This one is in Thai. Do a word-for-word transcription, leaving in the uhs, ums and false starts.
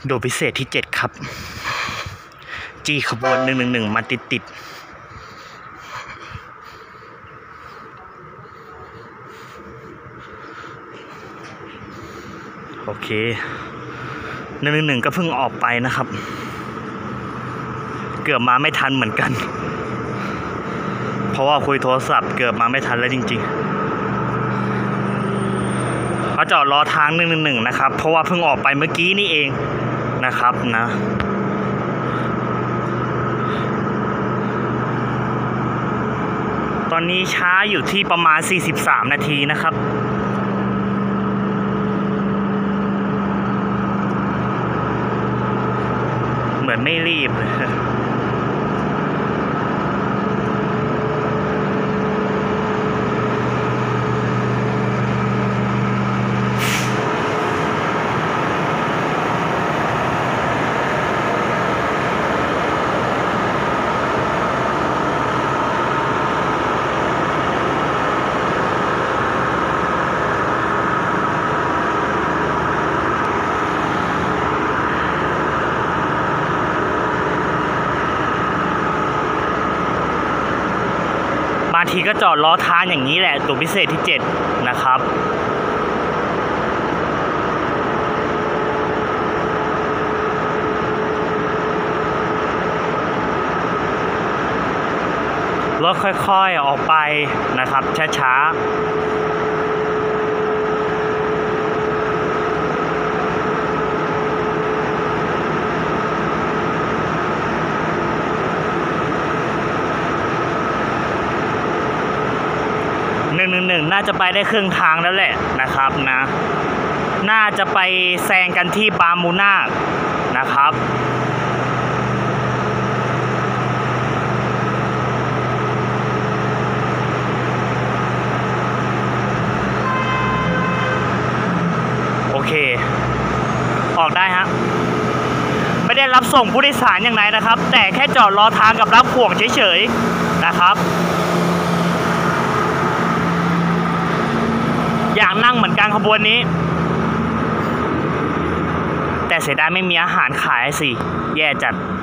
โดยพิเศษที่เจ็ดครับ จีขบวนหนึ่งหนึ่งหนึ่งมาติดติดโอเคหนึ่งหนึ่งหนึ่งก็เพิ่งออกไปนะครับเกือบมาไม่ทันเหมือนกันเพราะว่าคุยโทรศัพท์เกือบมาไม่ทันแล้วจริงๆเขาจอดรอทางหนึ่งหนึ่งหนึ่งนะครับเพราะว่าเพิ่งออกไปเมื่อกี้นี่เองนะครับนะตอนนี้ช้าอยู่ที่ประมาณสี่สิบสามนาทีนะครับเหมือนไม่รีบบางทีก็จอดล้อทางอย่างนี้แหละตัวพิเศษที่เจ็ดนะครับรถค่อยๆออกไปนะครับช้าๆหนึ่งหนึ่งหนึ่งน่าจะไปได้ครึ่งทางแล้วแหละนะครับนะน่าจะไปแซงกันที่บามูนานะครับโอเคออกได้ฮะไม่ได้รับส่งผู้โดยสารอย่างไรนะครับแต่แค่จอดรอทางกับรับห่วงเฉยๆนะครับอยากนั่งเหมือนกันขบวนนี้แต่เสียดายไม่มีอาหารขายสิแย่จัด